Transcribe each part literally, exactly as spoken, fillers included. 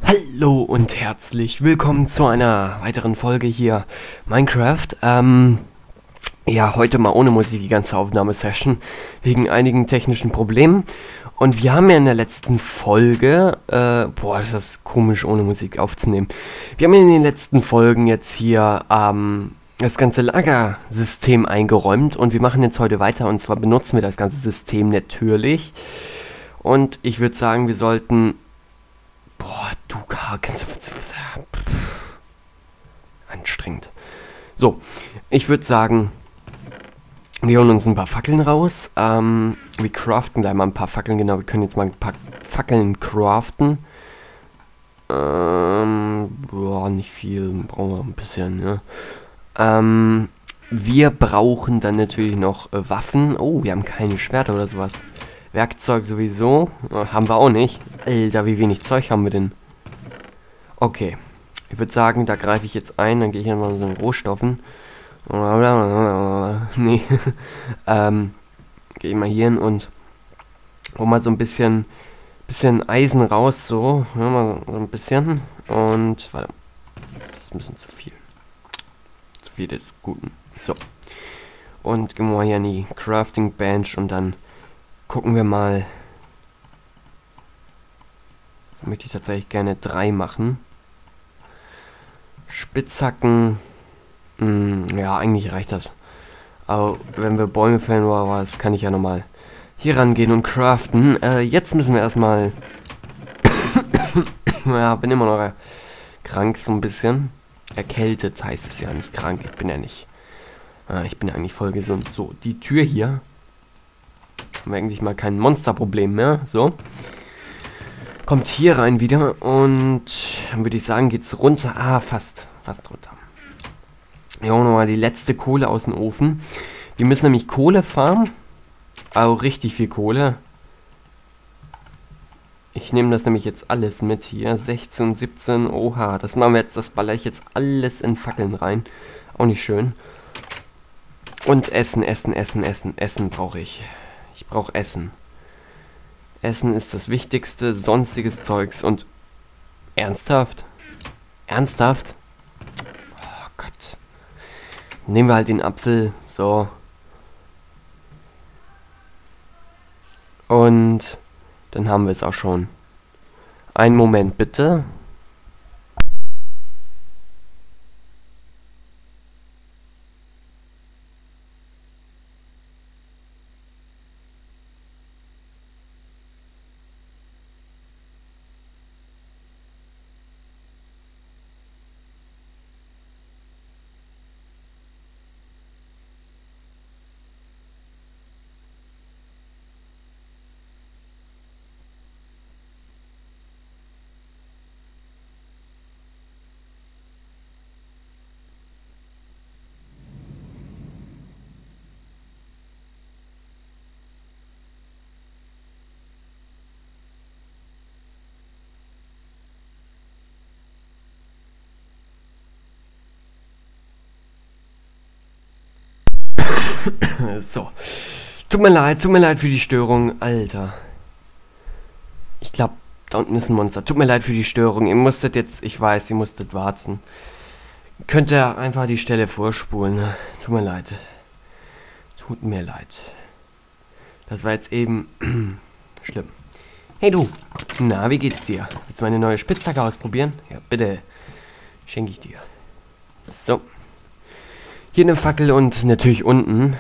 Hallo und herzlich willkommen zu einer weiteren Folge hier Minecraft. Ähm, ja, heute mal ohne Musik die ganze Aufnahmesession, wegen einigen technischen Problemen. Und wir haben ja in der letzten Folge, äh, boah, das ist komisch ohne Musik aufzunehmen. Wir haben in den letzten Folgen jetzt hier, ähm, das ganze Lagersystem eingeräumt und wir machen jetzt heute weiter und zwar benutzen wir das ganze System natürlich. Und ich würde sagen, wir sollten... Boah, du kannst du... Anstrengend. So, ich würde sagen, wir holen uns ein paar Fackeln raus. Ähm, wir craften gleich mal ein paar Fackeln. Genau, wir können jetzt mal ein paar Fackeln craften. Ähm, boah, nicht viel. Brauchen wir ein bisschen, ja. Ähm, wir brauchen dann natürlich noch äh, Waffen. Oh, wir haben keine Schwerter oder sowas. Werkzeug sowieso. Äh, haben wir auch nicht. Alter, wie wenig Zeug haben wir denn? Okay. Ich würde sagen, da greife ich jetzt ein. Dann gehe ich mal zu den Rohstoffen. Nee. ähm, gehe ich mal hier hin und hol mal so ein bisschen, bisschen Eisen raus. So. Ja, mal so ein bisschen. Und, warte. Das ist ein bisschen zu viel. Zu viel des Guten. So. Und gehen wir mal hier an die Crafting Bench und dann gucken wir mal. Da möchte ich tatsächlich gerne drei machen. Spitzhacken. Mh, ja, eigentlich reicht das. Aber wenn wir Bäume fällen oder was, kann ich ja nochmal hier rangehen und craften. Äh, jetzt müssen wir erstmal... ja, bin immer noch krank, so ein bisschen. Erkältet heißt es ja, nicht krank. Ich bin ja nicht... Äh, ich bin ja eigentlich voll gesund. So, die Tür hier... Haben wir eigentlich mal kein Monsterproblem mehr. So. Kommt hier rein wieder. Und dann würde ich sagen, geht's runter. Ah, fast. Fast runter. Wir holen nochmal die letzte Kohle aus dem Ofen. Wir müssen nämlich Kohle farmen. Auch richtig viel Kohle. Ich nehme das nämlich jetzt alles mit hier. sechzehn, siebzehn. Oha. Das machen wir jetzt. Das baller ich jetzt alles in Fackeln rein. Auch nicht schön. Und Essen, Essen, Essen, Essen. Essen brauche ich. Ich brauche Essen. Essen ist das Wichtigste, sonstiges Zeugs und ernsthaft? Ernsthaft? Oh Gott. Nehmen wir halt den Apfel, so. Und dann haben wir es auch schon. Einen Moment bitte. So. Tut mir leid, tut mir leid für die Störung. Alter. Ich glaube, da unten ist ein Monster. Tut mir leid für die Störung. Ihr musstet jetzt, ich weiß, ihr musstet warten. Könnt ihr einfach die Stelle vorspulen. Tut mir leid. Tut mir leid. Das war jetzt eben schlimm. Hey du. Na, wie geht's dir? Willst du meine neue Spitzhacke ausprobieren? Ja, bitte. Schenke ich dir. So. Hier eine Fackel und natürlich unten.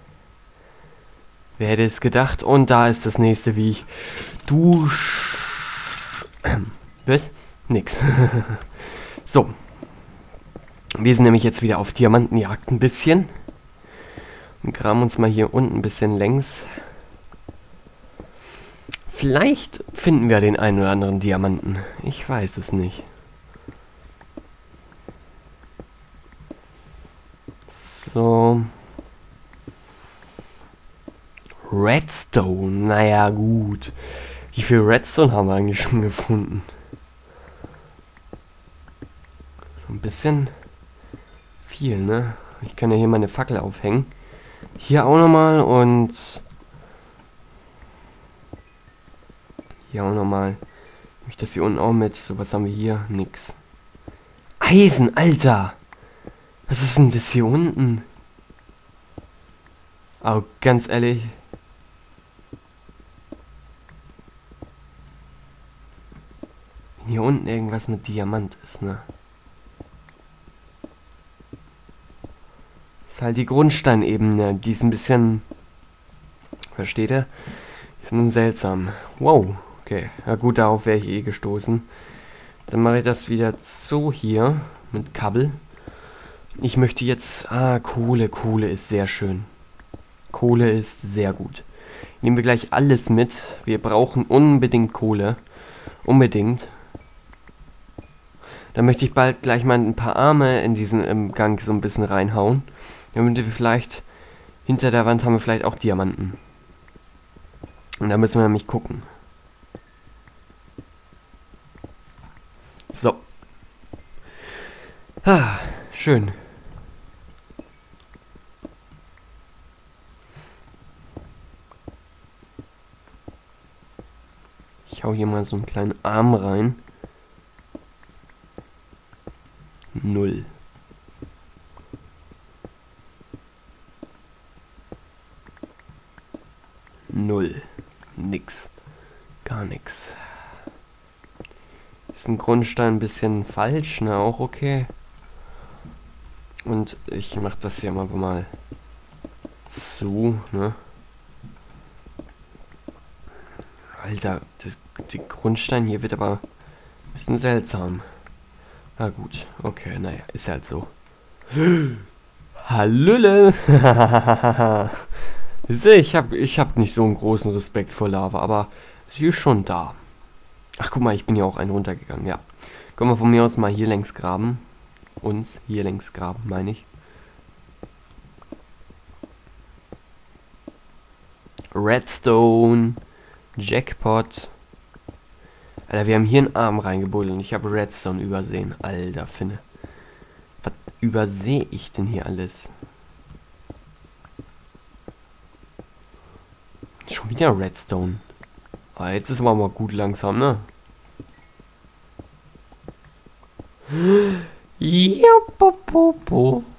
Wer hätte es gedacht? Und da ist das nächste, wie ich dusch... Was? Nix. So. Wir sind nämlich jetzt wieder auf Diamantenjagd ein bisschen. Und graben uns mal hier unten ein bisschen längs. Vielleicht finden wir den einen oder anderen Diamanten. Ich weiß es nicht. So. Redstone, naja gut. Wie viel Redstone haben wir eigentlich schon gefunden? Ein bisschen viel, ne? Ich kann ja hier meine Fackel aufhängen. Hier auch nochmal und hier auch nochmal ich das hier unten auch mit? So, was haben wir hier? Nix. Eisen, Alter! Was ist denn das hier unten? Oh, ganz ehrlich. Wenn hier unten irgendwas mit Diamant ist, ne? Ist halt die Grundsteinebene, die ist ein bisschen... Versteht ihr? Die ist ein bisschen seltsam. Wow, okay. Ja gut, darauf wäre ich eh gestoßen. Dann mache ich das wieder so hier mit Kabel. Ich möchte jetzt... Ah, Kohle. Kohle ist sehr schön. Kohle ist sehr gut. Nehmen wir gleich alles mit. Wir brauchen unbedingt Kohle. Unbedingt. Dann möchte ich bald gleich mal ein paar Arme in diesen im Gang so ein bisschen reinhauen. Damit wir vielleicht... Hinter der Wand haben wir vielleicht auch Diamanten. Und da müssen wir nämlich gucken. So. Ah, schön. Ich hau hier mal so einen kleinen Arm rein. Null. Null. Nix. Gar nix. Ist ein Grundstein ein bisschen falsch, ne? Auch okay. Und ich mach das hier mal, mal zu, ne? Alter, das, der Grundstein hier wird aber ein bisschen seltsam. Na gut, okay, naja, ist halt so. Hallöle! Ich hab, ich hab nicht so einen großen Respekt vor Lava, aber sie ist schon da. Ach, guck mal, ich bin ja auch einen runtergegangen, ja. Können wir von mir aus mal hier längs graben. Uns hier längs graben, meine ich. Redstone. Jackpot. Alter, wir haben hier einen Arm reingebuddelt und ich habe Redstone übersehen. Alter, Finne. Was übersehe ich denn hier alles? Schon wieder Redstone. Ah, jetzt ist aber mal gut langsam, ne? Jopopopo.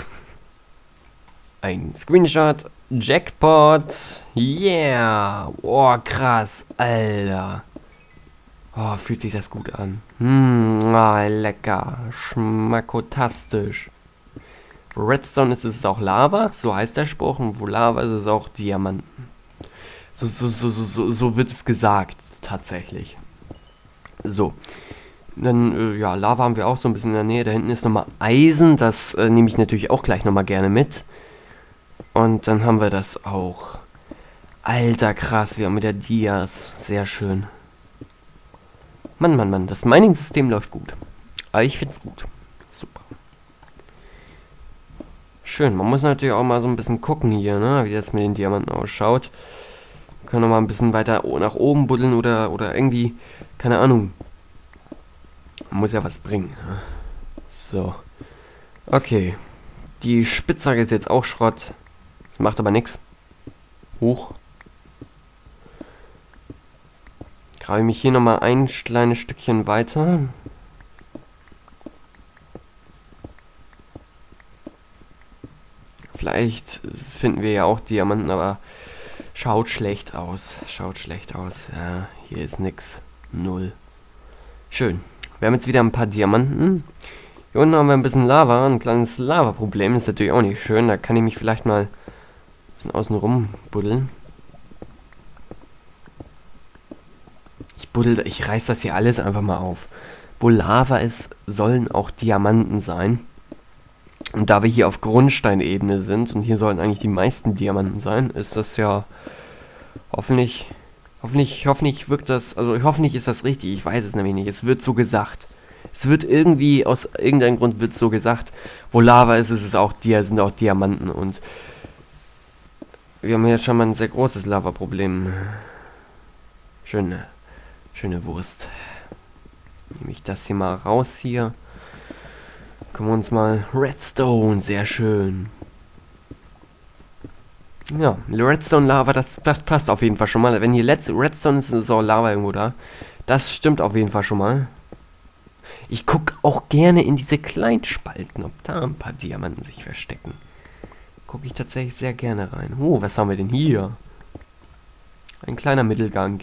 Ein Screenshot. Jackpot. Yeah. Oh, krass. Alter. Oh, fühlt sich das gut an. Hm, oh, lecker. Schmackotastisch. Redstone ist es auch Lava. So heißt der Spruch. Und wo Lava ist es auch Diamanten. So, so, so, so, so, so wird es gesagt. Tatsächlich. So. Dann, äh, ja, Lava haben wir auch so ein bisschen in der Nähe. Da hinten ist nochmal Eisen. Das äh, nehme ich natürlich auch gleich nochmal gerne mit. Und dann haben wir das auch. Alter, krass. Wir haben wieder Dias. Sehr schön. Mann, Mann, Mann. Das Mining-System läuft gut. Aber ich finde es gut. Super. Schön. Man muss natürlich auch mal so ein bisschen gucken hier, ne? Wie das mit den Diamanten ausschaut. Wir können noch mal ein bisschen weiter nach oben buddeln oder, oder irgendwie... Keine Ahnung. Muss ja was bringen. So. Okay. Die Spitzhacke ist jetzt auch Schrott. Das macht aber nichts. Hoch. Grabe mich hier nochmal ein kleines Stückchen weiter. Vielleicht finden wir ja auch Diamanten, aber schaut schlecht aus. Schaut schlecht aus. Ja, hier ist nix. Null. Schön. Wir haben jetzt wieder ein paar Diamanten. Hier unten haben wir ein bisschen Lava. Ein kleines Lava-Problem. Ist natürlich auch nicht schön. Da kann ich mich vielleicht mal ein bisschen außen rum buddeln. Ich buddel, ich reiß das hier alles einfach mal auf. Wo Lava ist, sollen auch Diamanten sein. Und da wir hier auf Grundsteinebene sind und hier sollen eigentlich die meisten Diamanten sein, ist das ja hoffentlich, hoffentlich, hoffentlich wirkt das, also hoffentlich ist das richtig, ich weiß es nämlich nicht, es wird so gesagt. Es wird irgendwie, aus irgendeinem Grund wird so gesagt, wo Lava ist, ist es auch, Dia sind auch Diamanten und wir haben jetzt schon mal ein sehr großes Lava-Problem. Schöne, schöne Wurst. Nehme ich das hier mal raus hier. Gucken wir uns mal. Redstone, sehr schön. Ja, Redstone Lava, das, das passt auf jeden Fall schon mal. Wenn hier Let's Redstone ist, ist auch Lava irgendwo da. Das stimmt auf jeden Fall schon mal. Ich gucke auch gerne in diese Kleinspalten, ob da ein paar Diamanten sich verstecken. Gucke ich tatsächlich sehr gerne rein. Oh, was haben wir denn hier? Ein kleiner Mittelgang.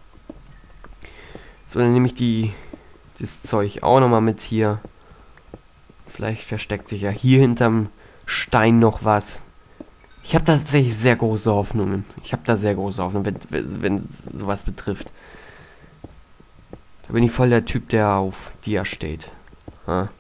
So, dann nehme ich die, das Zeug auch nochmal mit hier. Vielleicht versteckt sich ja hier hinterm Stein noch was. Ich habe tatsächlich sehr große Hoffnungen. Ich habe da sehr große Hoffnungen, wenn, wenn sowas betrifft. Da bin ich voll der Typ, der auf Dia steht. Ha.